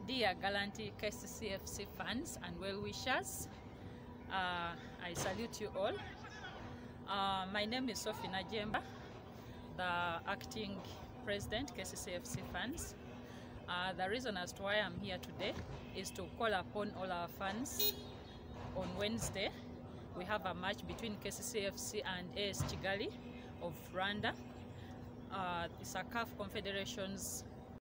Dear Galanti KCCFC fans and well-wishers, I salute you all. My name is Sophie Najemba, the acting president KCCFC fans. The reason as to why I'm here today is to call upon all our fans. On Wednesday, we have a match between KCCFC and AS Kigali of Rwanda. It's a CAF Confederations